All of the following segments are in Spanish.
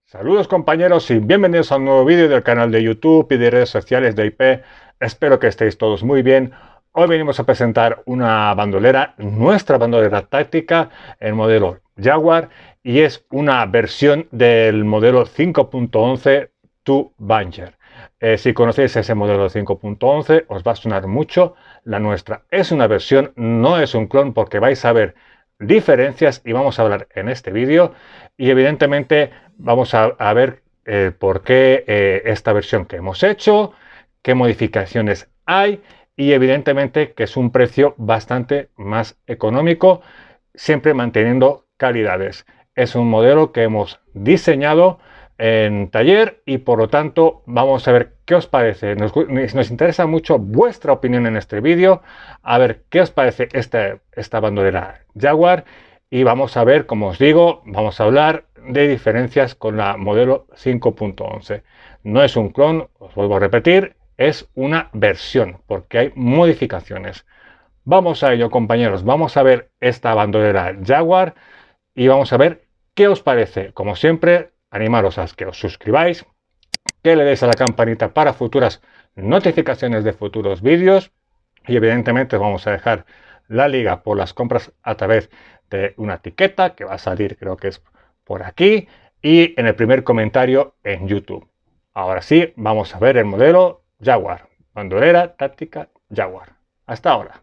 Saludos compañeros y bienvenidos a un nuevo vídeo del canal de YouTube y de redes sociales de IP. Espero que estéis todos muy bien. Hoy venimos a presentar una bandolera, nuestra bandolera táctica, el modelo Jaguar, y es una versión del modelo 5.11 Two Banger. Si conocéis ese modelo 5.11 os va a sonar mucho. La nuestra es una versión, no es un clon, porque vais a ver diferencias y vamos a hablar en este vídeo. Y evidentemente vamos a ver por qué esta versión que hemos hecho, qué modificaciones hay y evidentemente que es un precio bastante más económico, siempre manteniendo calidades. Es un modelo que hemos diseñado en taller y por lo tanto vamos a ver qué os parece. Nos interesa mucho vuestra opinión en este vídeo, a ver qué os parece esta bandolera Jaguar. Y vamos a ver, como os digo, vamos a hablar de diferencias con la modelo 5.11. No es un clon, os vuelvo a repetir, es una versión, porque hay modificaciones. Vamos a ello, compañeros. Vamos a ver esta bandolera Jaguar y vamos a ver qué os parece. Como siempre, animaros a que os suscribáis, que le deis a la campanita para futuras notificaciones de futuros vídeos y evidentemente vamos a dejar la liga por las compras a través de una etiqueta que va a salir, creo que es por aquí, y en el primer comentario en YouTube. Ahora sí, vamos a ver el modelo Jaguar, bandolera táctica Jaguar. Hasta ahora.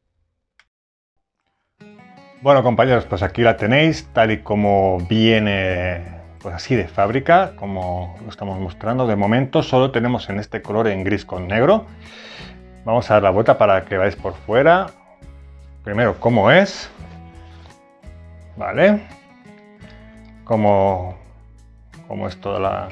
Bueno compañeros, pues aquí la tenéis tal y como viene, pues así de fábrica, como lo estamos mostrando. De momento solo tenemos en este color en gris con negro. Vamos a dar la vuelta para que veáis por fuera. Primero cómo es, vale, cómo es toda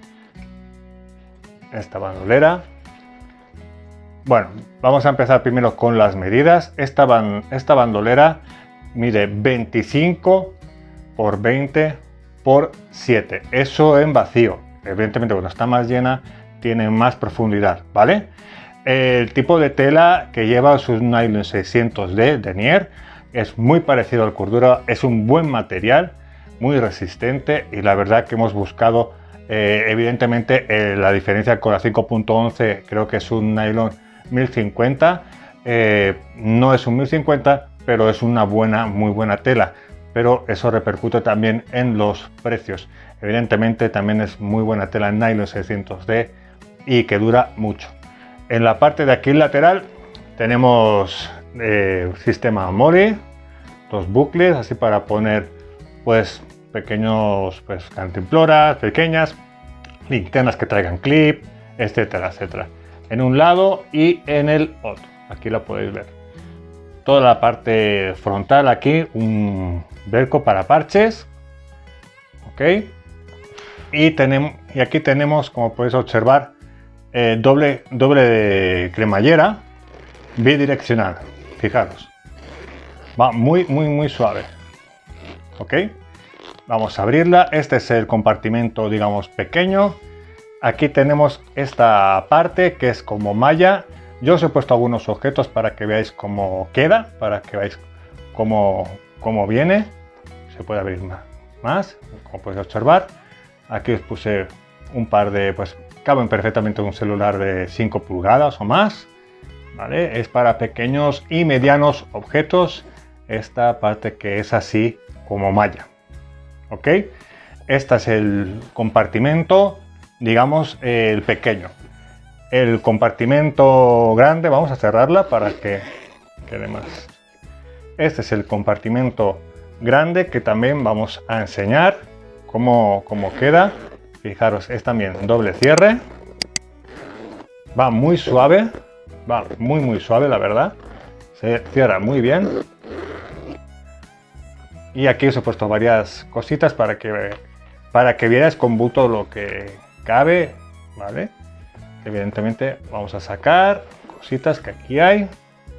esta bandolera. Bueno, vamos a empezar primero con las medidas. Esta bandolera mide 25 por 20 por 7. Eso en vacío. Evidentemente cuando está más llena tiene más profundidad, ¿vale? El tipo de tela que lleva es un nylon 600D denier. Es muy parecido al cordura, es un buen material, muy resistente y la verdad que hemos buscado evidentemente la diferencia con la 5.11, creo que es un nylon 1050, no es un 1050, pero es una muy buena tela, pero eso repercute también en los precios. Evidentemente también es muy buena tela en nylon 600D y que dura mucho. En la parte de aquí lateral tenemos sistema Mori, dos bucles así para poner pues pequeños cantimploras pequeñas, linternas que traigan clip, etcétera, etcétera, en un lado y en el otro. Aquí la podéis ver. Toda la parte frontal aquí, un velcro para parches, ok, y aquí tenemos, como podéis observar, doble de cremallera bidireccional. Fijaros, va muy suave, ok. Vamos a abrirla. Este es el compartimento, digamos, pequeño. Aquí tenemos esta parte que es como malla. Yo os he puesto algunos objetos para que veáis cómo queda, para que veáis cómo viene. Se puede abrir más, como podéis observar. Aquí os puse un par de, pues caben perfectamente un celular de 5 pulgadas o más, ¿vale? Es para pequeños y medianos objetos, esta parte que es así como malla, ¿ok? Este es el compartimento, digamos, el pequeño. El compartimento grande, vamos a cerrarla para que quede más. Este es el compartimento grande que también vamos a enseñar cómo queda. Fijaros, es también doble cierre, va muy suave, va muy suave, la verdad, se cierra muy bien. Y aquí os he puesto varias cositas para que vierais con buto lo que cabe, ¿vale? Evidentemente vamos a sacar cositas que aquí hay.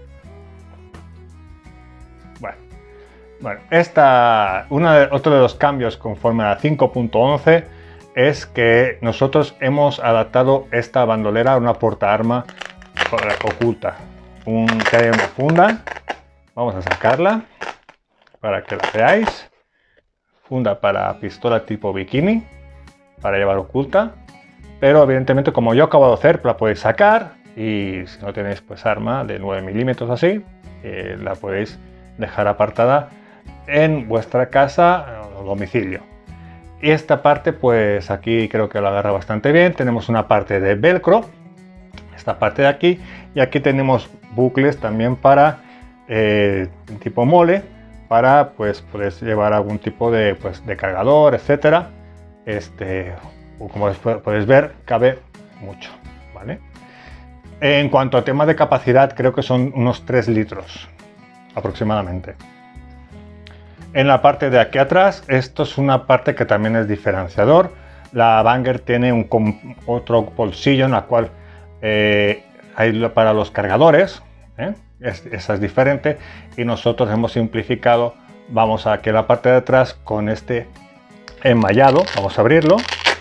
Bueno, otro de los cambios conforme a 5.11 es que nosotros hemos adaptado esta bandolera a una portaarma oculta. Que hay una funda. Vamos a sacarla para que la veáis. Funda para pistola tipo bikini. para llevar oculta, pero evidentemente como yo acabo de hacer, la podéis sacar y si no tenéis pues arma de 9 milímetros así, la podéis dejar apartada en vuestra casa o domicilio. Y esta parte pues aquí creo que la agarra bastante bien. Tenemos una parte de velcro, esta parte de aquí, y aquí tenemos bucles también para tipo mole, para pues puedes llevar algún tipo de, pues, de cargador, etcétera. Como podéis ver, cabe mucho, ¿vale? En cuanto a tema de capacidad, creo que son unos 3 litros aproximadamente. En la parte de aquí atrás, esto es una parte que también es diferenciador. La Banger tiene otro bolsillo en la cual hay para los cargadores, esa es diferente, y nosotros hemos simplificado. Vamos a aquí a la parte de atrás con este enmallado, vamos a abrirlo,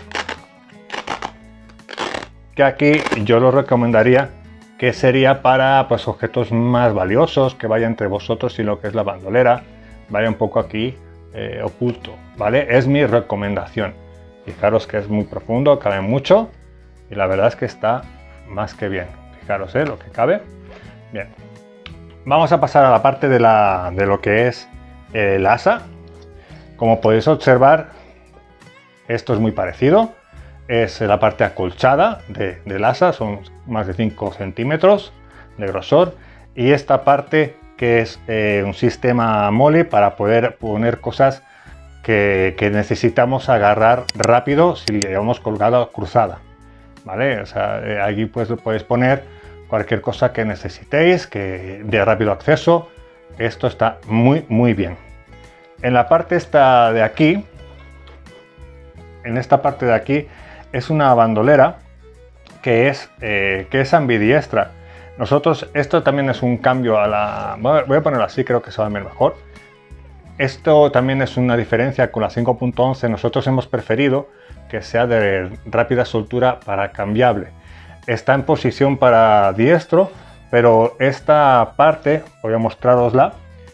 que aquí yo lo recomendaría que sería para pues objetos más valiosos, que vaya entre vosotros y lo que es la bandolera, vaya un poco aquí oculto, ¿vale? Es mi recomendación. Fijaros que es muy profundo, cabe mucho y la verdad es que está más que bien. Fijaros lo que cabe. Bien, vamos a pasar a la parte de lo que es el asa. Como podéis observar, esto es muy parecido. Es la parte acolchada del asa, son más de 5 centímetros de grosor, y esta parte que es un sistema mole para poder poner cosas que necesitamos agarrar rápido si la llevamos colgada o cruzada, ¿vale? O sea, aquí pues podéis poner cualquier cosa que necesitéis, que de rápido acceso. Esto está muy bien. En la parte esta de aquí, en esta parte de aquí, es una bandolera que es ambidiestra. Nosotros, esto también es un cambio a la... Voy a ponerlo así, creo que se va a ver mejor. Esto también es una diferencia con la 5.11. Nosotros hemos preferido que sea de rápida soltura para cambiable. Está en posición para diestro, pero esta parte, voy a mostrarosla,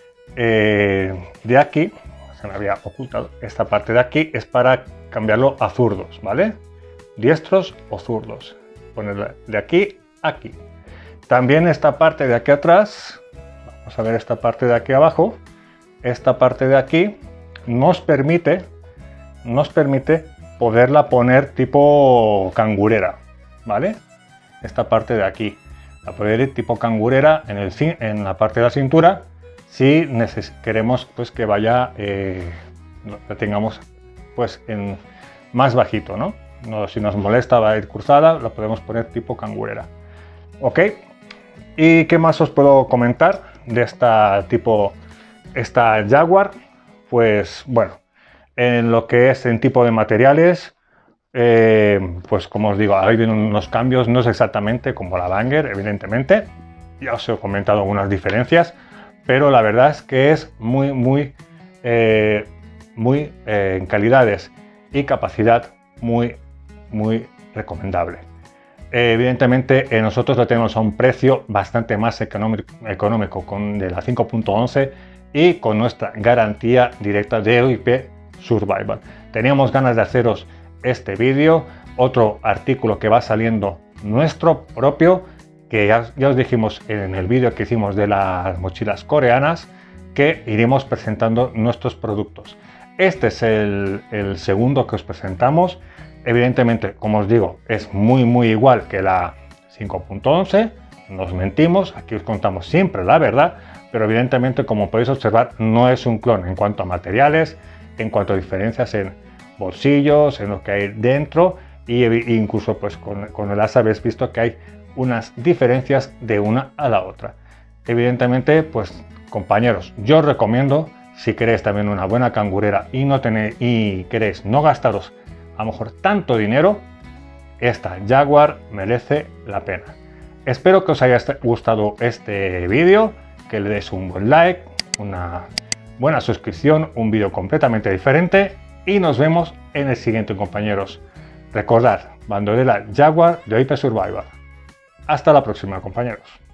de aquí, se me había ocultado, esta parte de aquí es para cambiarlo a zurdos, ¿vale? Diestros o zurdos. Ponerla de aquí a aquí. También esta parte de aquí atrás, vamos a ver esta parte de aquí abajo, esta parte de aquí nos permite poderla poner tipo cangurera, ¿vale? Esta parte de aquí, la poder ir tipo cangurera en la parte de la cintura, si queremos pues que vaya, la tengamos pues en más bajito, ¿no? Si nos molesta va a ir cruzada, la podemos poner tipo cangurera. Ok, ¿y qué más os puedo comentar de esta Jaguar? Pues bueno, en lo que es en tipo de materiales, pues como os digo, ahí vienen unos cambios, no es exactamente como la Banger, evidentemente. Ya os he comentado algunas diferencias, pero la verdad es que es muy en calidades y capacidad muy recomendable. Evidentemente nosotros lo tenemos a un precio bastante más económico de la 5.11 y con nuestra garantía directa de OIP Survival. Teníamos ganas de haceros este vídeo, otro artículo que va saliendo nuestro propio, que ya os dijimos en el vídeo que hicimos de las mochilas coreanas, que iremos presentando nuestros productos. Este es el segundo que os presentamos. Evidentemente, como os digo, es muy igual que la 5.11, nos mentimos, aquí os contamos siempre la verdad, pero evidentemente, como podéis observar, no es un clon en cuanto a materiales, en cuanto a diferencias en bolsillos, en lo que hay dentro, y incluso pues con el asa habéis visto que hay unas diferencias de una a la otra. Evidentemente, pues compañeros, yo os recomiendo, si queréis también una buena cangurera y queréis no gastaros a lo mejor tanto dinero, esta Jaguar merece la pena. Espero que os haya gustado este vídeo, que le deis un buen like, una buena suscripción, un vídeo completamente diferente, y nos vemos en el siguiente, compañeros. Recordad, bandolera Jaguar de OIP Survival. Hasta la próxima, compañeros.